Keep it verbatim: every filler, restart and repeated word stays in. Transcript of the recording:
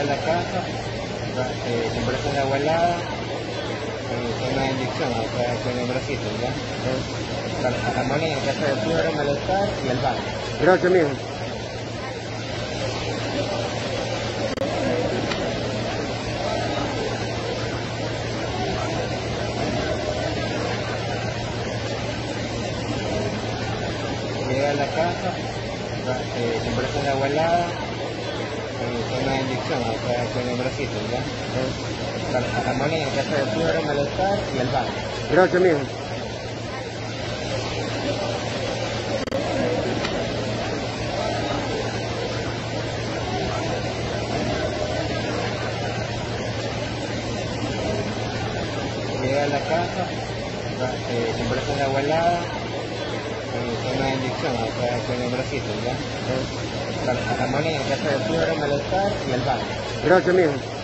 la casa, eh, comprarse una agua helada, eh, una inyección acá con el bracito, ¿ya? Entonces, para, para morir en caso de fiebre, malestar y el baño. Gracias, mijo. Llega a la casa, eh, comprarse una agua helada, eh, una inyección acá con el bracito, ¿ya? Entonces, para, para morir en caso de fiebre, malestar y el baño. Gracias, mijo. Llega a la casa, eh, comprarse una agua helada, eh, una inyección acá con el bracito, ¿ya? Entonces, para, para morir en caso de fiebre, malestar y el baño. Gracias, mijo.